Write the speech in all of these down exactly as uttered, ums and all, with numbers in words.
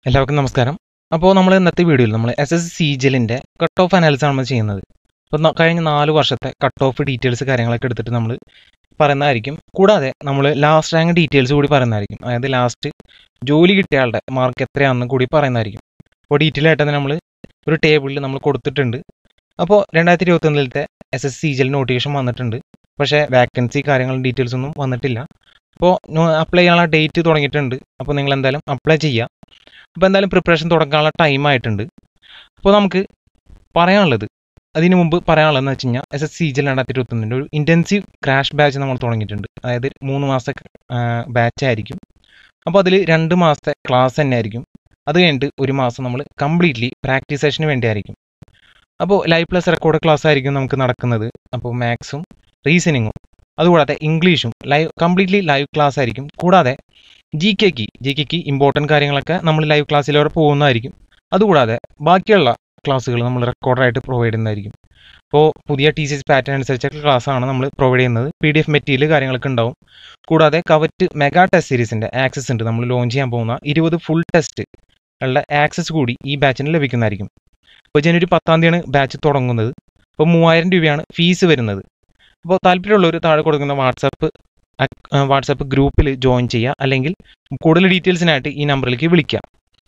എല്ലാവർക്കും നമസ്കാരം. അപ്പോൾ നമ്മൾ ഇന്നത്തെ വീഡിയോയിൽ നമ്മൾ S S C C G എല്ലിൻ്റെ കട്ട് ഓഫ് അനാലിസിസ് ആണ് നമ്മൾ ചെയ്യുന്നത്. അപ്പോൾ കഴിഞ്ഞ നാല് വർഷത്തെ കട്ട് ഓഫ് ഡീറ്റെയിൽസ് കാര്യങ്ങളൊക്കെ എടുത്തിട്ട് നമ്മൾ പറയുന്നതായിരിക്കും. കൂടാതെ നമ്മൾ ലാസ്റ്റ് റാങ്ക് ഡീറ്റെയിൽസ് കൂടി പറയുന്നതായിരിക്കും. അതായത് ലാസ്റ്റ് ജോലി കിട്ടിയ ആളുടെ മാർക്ക് എത്രയാണെന്ന് കൂടി പറയുന്നതായിരിക്കും. അപ്പോൾ ഡീറ്റെയിൽ ആയിട്ട് തന്നെ നമ്മൾ ഒരു ടേബിളിൽ നമ്മൾ കൊടുത്തിട്ടുണ്ട്. അപ്പോൾ രണ്ടായിരത്തി ഇരുപത്തൊന്നിലത്തെ S S C G L notification വന്നിട്ടുണ്ട്. പക്ഷേ വാക്കൻസി കാര്യങ്ങളും ഡീറ്റെയിൽസ് ഒന്നും വന്നിട്ടില്ല. അപ്പോൾ അപ്ലൈ ചെയ്യാനുള്ള ഡേറ്റ് തുടങ്ങിയിട്ടുണ്ട്. അപ്പോൾ നിങ്ങൾ എന്തായാലും അപ്ലൈ ചെയ്യുക. അപ്പോൾ എന്തായാലും പ്രിപ്പറേഷൻ തുടങ്ങാനുള്ള ടൈം ആയിട്ടുണ്ട്. അപ്പോൾ നമുക്ക് പറയാനുള്ളത് അതിന് മുമ്പ് പറയാനുള്ളതെന്ന് വെച്ച് കഴിഞ്ഞാൽ S S C G L രണ്ടായിരത്തി ഇരുപത്തൊന്നിൻ്റെ ഒരു ഇൻറ്റൻസീവ് ക്രാഷ് ബാച്ച് നമ്മൾ തുടങ്ങിയിട്ടുണ്ട്. അതായത് മൂന്ന് മാസത്തെ ബാച്ച് ആയിരിക്കും. അപ്പോൾ അതിൽ രണ്ട് മാസത്തെ ക്ലാസ് തന്നെ ആയിരിക്കും. അത് കഴിഞ്ഞിട്ട് ഒരു മാസം നമ്മൾ കംപ്ലീറ്റ്ലി പ്രാക്ടീസ് സെഷന് വേണ്ടിയായിരിക്കും. അപ്പോൾ ലൈവ് പ്ലസ് റെക്കോർഡ് ക്ലാസ് ആയിരിക്കും നമുക്ക് നടക്കുന്നത്. അപ്പോൾ മാത്സും റീസണിങ്ങും അതുകൂടാതെ ഇംഗ്ലീഷും ലൈവ് കംപ്ലീറ്റ്ലി ലൈവ് ക്ലാസ് ആയിരിക്കും. കൂടാതെ ജി കെക്ക് ജി കെക്ക് ഇമ്പോർട്ടൻറ്റ് കാര്യങ്ങളൊക്കെ നമ്മൾ ലൈവ് ക്ലാസ്സിലൂടെ പോകുന്നതായിരിക്കും. അതുകൂടാതെ ബാക്കിയുള്ള ക്ലാസ്സുകൾ നമ്മൾ റെക്കോർഡായിട്ട് പ്രൊവൈഡ് ചെയ്യുന്നതായിരിക്കും. അപ്പോൾ പുതിയ ടി സി എസ് പാറ്റേൺ അനുസരിച്ചൊക്കെ ക്ലാസ്സാണ് നമ്മൾ പ്രൊവൈഡ് ചെയ്യുന്നത്. പി ഡി എഫ് മെറ്റീരിയൽ കാര്യങ്ങളൊക്കെ ഉണ്ടാവും. കൂടാതെ കവറ്റ് മെഗാ ടെസ്റ്റ് സീരീസിൻ്റെ ആക്സസ് ഉണ്ട്. നമ്മൾ ലോഞ്ച് ചെയ്യാൻ പോകുന്ന ഇരുപത് ഫുൾ ടെസ്റ്റ് ഉള്ള ആക്സസ് കൂടി ഈ ബാച്ചിന് ലഭിക്കുന്നതായിരിക്കും. അപ്പോൾ ജനുവരി പത്താം തീയതിയാണ് ബാച്ച് തുടങ്ങുന്നത്. അപ്പോൾ മൂവായിരം രൂപയാണ് ഫീസ് വരുന്നത്. അപ്പോൾ താല്പര്യമുള്ളവർ താഴെ കൊടുക്കുന്ന വാട്സാപ്പ് വാട്സാപ്പ് ഗ്രൂപ്പിൽ ജോയിൻ ചെയ്യുക, അല്ലെങ്കിൽ കൂടുതൽ ഡീറ്റെയിൽസിനായിട്ട് ഈ നമ്പറിലേക്ക് വിളിക്കാം.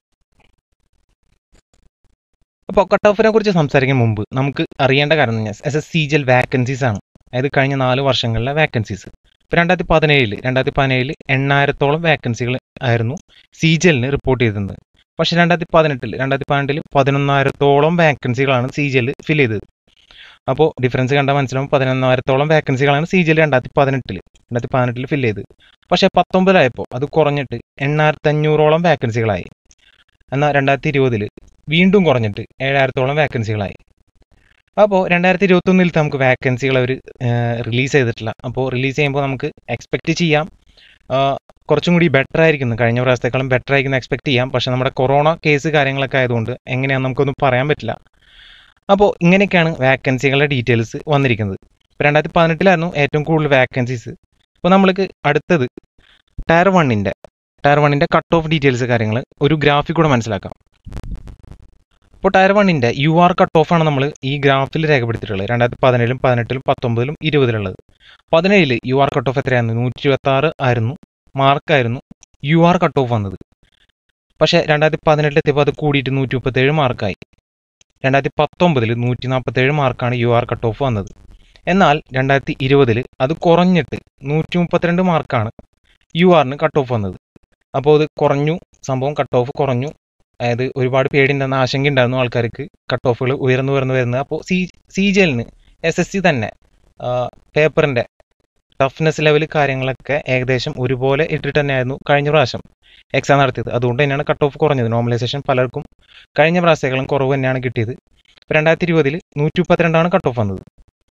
അപ്പോൾ കട്ട് ഓഫിനെ കുറിച്ച് സംസാരിക്കാൻ മുമ്പ് നമുക്ക് അറിയേണ്ട കാര്യം എന്ന് പറഞ്ഞാൽ S S C G L vacancies ആണ്. അതായത് കഴിഞ്ഞ നാല് വർഷങ്ങളിലെ വാക്കൻസീസ്. ഇപ്പോൾ രണ്ടായിരത്തി പതിനേഴിൽ രണ്ടായിരത്തി പതിനേഴിൽ എണ്ണായിരത്തോളം വാക്കൻസികൾ ആയിരുന്നു സി ജി എല്ലിന് റിപ്പോർട്ട് ചെയ്തിരുന്നത്. പക്ഷേ രണ്ടായിരത്തി പതിനെട്ടിൽ രണ്ടായിരത്തി പതിനെട്ടിൽ പതിനൊന്നായിരത്തോളം വാക്കൻസികളാണ് സി ജി എൽ ഫിൽ ചെയ്തത്. അപ്പോൾ ഡിഫറൻസ് കണ്ടാൽ മനസ്സിലാവും. പതിനൊന്നായിരത്തോളം വാക്കൻസികളാണ് സി ജി എൽ രണ്ടായിരത്തി പതിനെട്ടിൽ രണ്ടായിരത്തി പതിനെട്ടിൽ ഫിൽ ചെയ്ത്. പക്ഷേ പത്തൊമ്പതിലായപ്പോൾ അത് കുറഞ്ഞിട്ട് എണ്ണായിരത്തി അഞ്ഞൂറോളം വാക്കൻസികളായി. എന്നാൽ രണ്ടായിരത്തി ഇരുപതിൽ വീണ്ടും കുറഞ്ഞിട്ട് ഏഴായിരത്തോളം വാക്കൻസികളായി. അപ്പോൾ രണ്ടായിരത്തി ഇരുപത്തൊന്നിലത്തെ നമുക്ക് വാക്കൻസികൾ അവർ റിലീസ് ചെയ്തിട്ടില്ല. അപ്പോൾ റിലീസ് ചെയ്യുമ്പോൾ നമുക്ക് എക്സ്പെക്റ്റ് ചെയ്യാം കുറച്ചും കൂടി ബെറ്റർ ആയിരിക്കുന്നു, കഴിഞ്ഞ പ്രാവശ്യത്തേക്കാളും ബെറ്റർ ആയിരിക്കുന്നു എക്സ്പെക്ട് ചെയ്യാം. പക്ഷേ നമ്മുടെ കൊറോണ കേസ് കാര്യങ്ങളൊക്കെ ആയതുകൊണ്ട് എങ്ങനെയാണെന്ന് നമുക്കൊന്നും പറയാൻ പറ്റില്ല. അപ്പോൾ ഇങ്ങനെയൊക്കെയാണ് വാക്കൻസികളുടെ ഡീറ്റെയിൽസ് വന്നിരിക്കുന്നത്. ഇപ്പോൾ രണ്ടായിരത്തി പതിനെട്ടിലായിരുന്നു ഏറ്റവും കൂടുതൽ വാക്കൻസീസ്. അപ്പോൾ നമ്മൾക്ക് അടുത്തത് ടയർ വണ്ണിൻ്റെ ടയർ വണ്ണിൻ്റെ കട്ട് ഓഫ് ഡീറ്റെയിൽസ് കാര്യങ്ങൾ ഒരു ഗ്രാഫിൽ കൂടെ മനസ്സിലാക്കാം. അപ്പോൾ ടയർ വണ്ണിൻ്റെ യു ആർ കട്ട് ഓഫാണ് നമ്മൾ ഈ ഗ്രാഫിൽ രേഖപ്പെടുത്തിയിട്ടുള്ളത്. രണ്ടായിരത്തി പതിനേഴിലും പതിനെട്ടിലും പത്തൊമ്പതിലും ഇരുപതിലുള്ളത്. പതിനേഴിൽ യു ആർ കട്ട് ഓഫ് എത്രയായിരുന്നു? നൂറ്റി ഇരുപത്തി ആറ് ആയിരുന്നു മാർക്കായിരുന്നു യു ആർ കട്ട് ഓഫ് വന്നത്. പക്ഷേ രണ്ടായിരത്തി പതിനെട്ടിലെത്തിയപ്പോൾ അത് കൂടിയിട്ട് നൂറ്റി മുപ്പത്തേഴ് മാർക്കായി. രണ്ടായിരത്തി പത്തൊമ്പതിൽ നൂറ്റി നാൽപ്പത്തേഴ് മാർക്കാണ് യു ആർ കട്ട് ഓഫ് വന്നത്. എന്നാൽ രണ്ടായിരത്തി ഇരുപതിൽ അത് കുറഞ്ഞിട്ട് നൂറ്റി മുപ്പത്തിരണ്ട് മാർക്കാണ് യു ആറിന് കട്ട് ഓഫ് വന്നത്. അപ്പോൾ അത് കുറഞ്ഞു, സംഭവം കട്ട് ഓഫ് കുറഞ്ഞു. അതായത് ഒരുപാട് പേടിയുണ്ടെന്ന ആശങ്ക ഉണ്ടായിരുന്നു ആൾക്കാർക്ക്, കട്ട് ഓഫുകൾ ഉയർന്നു ഉയർന്നു വരുന്നത്. അപ്പോൾ സി സി ജി എല്ലിന് എസ് എസ് സി തന്നെ പേപ്പറിൻ്റെ ടഫ്നെസ് ലെവൽ കാര്യങ്ങളൊക്കെ ഏകദേശം ഒരുപോലെ ഇട്ടിട്ട് തന്നെയായിരുന്നു കഴിഞ്ഞ പ്രാവശ്യം എക്സാം നടത്തിയത്. അതുകൊണ്ട് തന്നെയാണ് കട്ട് ഓഫ് കുറഞ്ഞത്. നോർമലൈസേഷൻ പലർക്കും കഴിഞ്ഞ പ്രാവശ്യത്തേക്കാളും കുറവ് തന്നെയാണ് കിട്ടിയത്. രണ്ടായിരത്തി ഇരുപതിൽ നൂറ്റി മുപ്പത്തിരണ്ടാണ് കട്ട് ഓഫ് വന്നത്.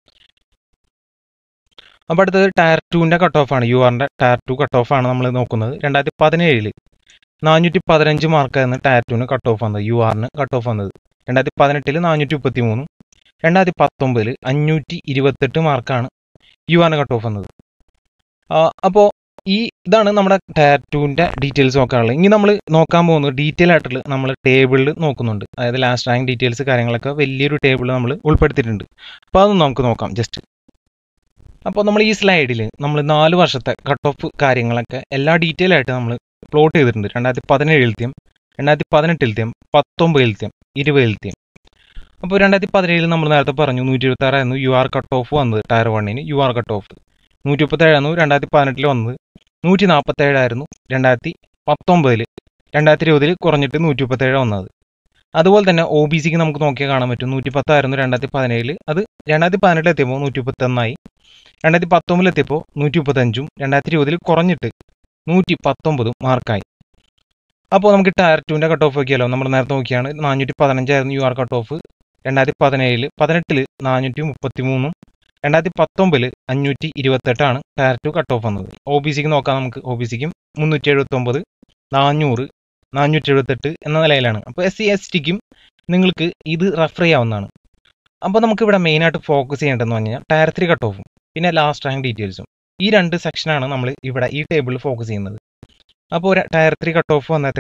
അപ്പോൾ അടുത്തത് ടയർ ടുവിൻ്റെ കട്ട് ഓഫാണ്. യു ആറിൻ്റെ ടയർ ടു കട്ട് ഓഫാണ് നമ്മൾ നോക്കുന്നത്. രണ്ടായിരത്തി പതിനേഴിൽ നാനൂറ്റി പതിനഞ്ച് മാർക്കായിരുന്നു ടയർ ടുവിന് കട്ട് ഓഫ് വന്നത്, യു ആറിന് കട്ട് ഓഫ് വന്നത്. രണ്ടായിരത്തി പതിനെട്ടിൽ നാനൂറ്റി മുപ്പത്തി മൂന്നും രണ്ടായിരത്തി പത്തൊമ്പതിൽ അഞ്ഞൂറ്റി ഇരുപത്തെട്ട് മാർക്കാണ് യു ആറിന് കട്ട് ഓഫ് വന്നത്. അപ്പോൾ ഈ ഇതാണ് നമ്മുടെ ടയർ ടുവിൻ്റെ ഡീറ്റെയിൽസ് നോക്കാനുള്ളത്. ഇനി നമ്മൾ നോക്കാൻ പോകുന്നത് ഡീറ്റെയിൽ ആയിട്ടുള്ള നമ്മൾ ടേബിളിൽ നോക്കുന്നുണ്ട്. അതായത് ലാസ്റ്റ് റാങ്ക് ഡീറ്റെയിൽസ് കാര്യങ്ങളൊക്കെ വലിയൊരു ടേബിൾ നമ്മൾ ഉൾപ്പെടുത്തിയിട്ടുണ്ട്. അപ്പോൾ അതൊന്നും നമുക്ക് നോക്കാം ജസ്റ്റ്. അപ്പോൾ നമ്മൾ ഈ സ്ലൈഡിൽ നമ്മൾ നാല് വർഷത്തെ കട്ട് ഓഫ് കാര്യങ്ങളൊക്കെ എല്ലാ ഡീറ്റെയിൽ ആയിട്ട് നമ്മൾ പ്ലോട്ട് ചെയ്തിട്ടുണ്ട്. രണ്ടായിരത്തി പതിനേഴിലത്തെയും രണ്ടായിരത്തി പതിനെട്ടിലത്തെയും പത്തൊമ്പതിലത്തെയും ഇരുപതിലത്തെയും. അപ്പോൾ രണ്ടായിരത്തി പതിനേഴിൽ നമ്മൾ നേരത്തെ പറഞ്ഞു നൂറ്റി ഇരുപത്തി ആറായിരുന്നു യു ആർ കട്ട് ഓഫ് വന്നത്. ടയർ വണ്ണിന് യു ആർ കട്ട് ഓഫ് നൂറ്റി മുപ്പത്തേഴായിരുന്നു രണ്ടായിരത്തി പതിനെട്ടിൽ വന്നത്. നൂറ്റി നാൽപ്പത്തേഴായിരുന്നു രണ്ടായിരത്തി പത്തൊമ്പതിൽ. രണ്ടായിരത്തി ഇരുപതിൽ കുറഞ്ഞിട്ട് നൂറ്റി മുപ്പത്തേഴ് വന്നത്. അതുപോലെ തന്നെ ഒ ബി സിക്ക് നമുക്ക് നോക്കിയാൽ കാണാൻ പറ്റും. നൂറ്റി പത്തായിരുന്നു രണ്ടായിരത്തി പതിനേഴിൽ. അത് രണ്ടായിരത്തി പതിനെട്ടിലെത്തിയപ്പോൾ നൂറ്റി മുപ്പത്തൊന്നായി. രണ്ടായിരത്തി പത്തൊമ്പതിലെത്തിയപ്പോൾ നൂറ്റി മുപ്പത്തഞ്ചും രണ്ടായിരത്തി ഇരുപതിൽ കുറഞ്ഞിട്ട് നൂറ്റി പത്തൊമ്പതും മാർക്കായി. അപ്പോൾ നമുക്ക് ടയർ ടുവിൻ്റെ കട്ട് ഓഫ് നോക്കിയാലോ. നമ്മൾ നേരത്തെ നോക്കിയാണ് നാനൂറ്റി പതിനഞ്ചായിരുന്നു യു ആർ കട്ട് ഓഫ്. രണ്ടായിരത്തി പതിനേഴിൽ പതിനെട്ടിൽ നാനൂറ്റി മുപ്പത്തി മൂന്നും രണ്ടായിരത്തി പത്തൊമ്പതിൽ അഞ്ഞൂറ്റി ഇരുപത്തെട്ടാണ് ടയർ ടു കട്ട് ഓഫ് വന്നത്. ഒ ബി സിക്ക് നോക്കാം നമുക്ക്. ഒ ബി സിക്കും മുന്നൂറ്റി എഴുപത്തൊമ്പത് നാനൂറ് നാനൂറ്റി എഴുപത്തെട്ട് എന്ന നിലയിലാണ്. അപ്പോൾ എസ് സി എസ് ടിക്കും നിങ്ങൾക്ക് ഇത് റെഫർ ചെയ്യാവുന്നതാണ്. അപ്പോൾ നമുക്കിവിടെ മെയിനായിട്ട് ഫോക്കസ് ചെയ്യേണ്ടതെന്ന് പറഞ്ഞാൽ ടയർ ത്രീ കട്ട് ഓഫും പിന്നെ ലാസ്റ്റ് റാങ്ക് ഡീറ്റെയിൽസും. ഈ രണ്ട് സെക്ഷനാണ് നമ്മൾ ഇവിടെ ഈ ടേബിളിൽ ഫോക്കസ് ചെയ്യുന്നത്. അപ്പോൾ ഒരു ടയർ ത്രീ കട്ട് ഓഫ് വന്ന എത്രയാണ്?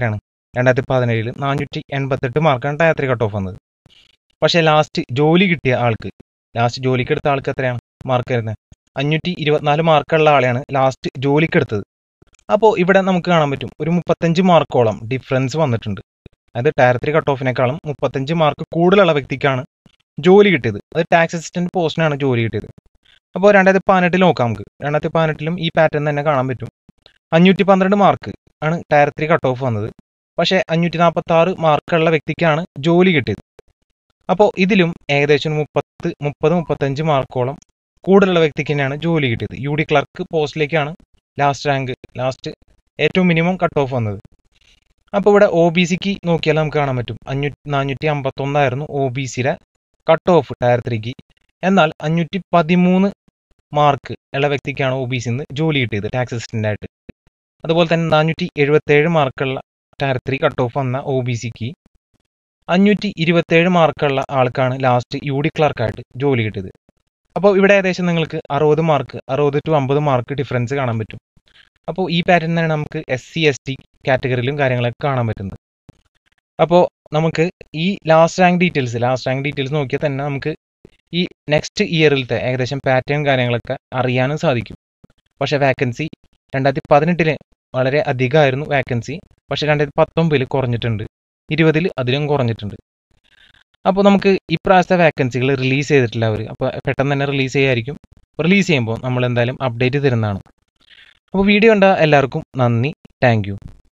രണ്ടായിരത്തി പതിനേഴില് നാനൂറ്റി എൺപത്തെട്ട് മാർക്കാണ് ടയർ ത്രീ കട്ട് ഓഫ് വന്നത്. പക്ഷേ ലാസ്റ്റ് ജോലി കിട്ടിയ ആൾക്ക് ലാസ്റ്റ് ജോലിക്ക് എടുത്ത ആൾക്ക് എത്രയാണ് മാർക്ക് വരുന്നത്? അഞ്ഞൂറ്റി ഇരുപത്തിനാല് മാർക്കുള്ള ആളെയാണ് ലാസ്റ്റ് ജോലിക്ക് എടുത്തത്. അപ്പോൾ ഇവിടെ നമുക്ക് കാണാൻ പറ്റും ഒരു മുപ്പത്തഞ്ച് മാർക്കോളം ഡിഫറൻസ് വന്നിട്ടുണ്ട്. അതായത് ടയർ ത്രീ കട്ട് ഓഫിനേക്കാളും മുപ്പത്തഞ്ച് മാർക്ക് കൂടുതലുള്ള വ്യക്തിക്കാണ് ജോലി കിട്ടിയത്. അത് ടാക്സ് അസിസ്റ്റന്റ് പോസ്റ്റിനാണ് ജോലി കിട്ടിയത്. അപ്പോൾ രണ്ടായിരത്തി പതിനെട്ടിൽ നോക്കാം നമുക്ക്. രണ്ടായിരത്തി പതിനെട്ടിലും ഈ പാറ്റേൺ തന്നെ കാണാൻ പറ്റും. അഞ്ഞൂറ്റി പന്ത്രണ്ട് മാർക്ക് ആണ് ടയർ ത്രീ കട്ട് ഓഫ് വന്നത്. പക്ഷേ അഞ്ഞൂറ്റി നാൽപ്പത്തി ആറ് മാർക്കുള്ള വ്യക്തിക്കാണ് ജോലി കിട്ടിയത്. അപ്പോൾ ഇതിലും ഏകദേശം മുപ്പത്ത് മുപ്പത് മുപ്പത്തഞ്ച് മാർക്കോളം കൂടുതലുള്ള വ്യക്തിക്ക് തന്നെയാണ് ജോലി കിട്ടിയത്. യു ഡി ക്ലർക്ക് പോസ്റ്റിലേക്കാണ് ലാസ്റ്റ് റാങ്ക് ലാസ്റ്റ് ഏറ്റവും മിനിമം കട്ട് ഓഫ് വന്നത്. അപ്പോൾ ഇവിടെ ഒ ബി സിക്ക് നോക്കിയാൽ നമുക്ക് കാണാൻ പറ്റും അഞ്ഞൂറ്റി നാനൂറ്റി അമ്പത്തൊന്നായിരുന്നു ഒ ബി സിയുടെ കട്ട് ഓഫ് ടയർ ത്രീക്ക്. എന്നാൽ അഞ്ഞൂറ്റി പതിമൂന്ന് മാർക്ക് ഉള്ള വ്യക്തിക്കാണ് ഒ ബി സിന്ന് ജോലി കിട്ടിയത് ടാക്സ് അസിസ്റ്റന്റ് ആയിട്ട്. അതുപോലെ തന്നെ നാനൂറ്റി എഴുപത്തേഴ് മാർക്കുള്ള ടയർ ത്രീ കട്ട് ഓഫ് വന്ന ഒ ബി സിക്ക് അഞ്ഞൂറ്റി ഇരുപത്തേഴ് മാർക്കുള്ള ആൾക്കാണ് ലാസ്റ്റ് യു ഡി ക്ലർക്കായിട്ട് ജോലി കിട്ടിയത്. അപ്പോൾ ഇവിടെ ഏകദേശം നിങ്ങൾക്ക് അറുപത് മാർക്ക് അറുപത് ടു അമ്പത് മാർക്ക് ഡിഫറൻസ് കാണാൻ പറ്റും. അപ്പോൾ ഈ പാറ്റേൺ തന്നെ നമുക്ക് എസ് സി എസ് ടി കാറ്റഗറിയിലും കാര്യങ്ങളൊക്കെ കാണാൻ പറ്റുന്നത്. അപ്പോൾ നമുക്ക് ഈ last rank details last rank details നോക്കിയാൽ തന്നെ നമുക്ക് ഈ നെക്സ്റ്റ് ഇയറിലത്തെ ഏകദേശം പാറ്റേൺ കാര്യങ്ങളൊക്കെ അറിയാനും സാധിക്കും. പക്ഷേ വാക്കൻസി രണ്ടായിരത്തി പതിനെട്ടില് വളരെ അധികമായിരുന്നു വാക്കൻസി. പക്ഷേ രണ്ടായിരത്തി പത്തൊമ്പതിൽ കുറഞ്ഞിട്ടുണ്ട്, ഇരുപതിൽ അതിലും കുറഞ്ഞിട്ടുണ്ട്. അപ്പോൾ നമുക്ക് ഇപ്രാവശ്യത്തെ വാക്കൻസികൾ റിലീസ് ചെയ്തിട്ടില്ല അവർ. അപ്പോൾ പെട്ടെന്ന് തന്നെ റിലീസ് ചെയ്യായിരിക്കും. റിലീസ് ചെയ്യുമ്പോൾ നമ്മൾ എന്തായാലും അപ്ഡേറ്റ് തരുന്നതാണ്. അപ്പോൾ വീഡിയോ കണ്ട എല്ലാവർക്കും നന്ദി. Thank U.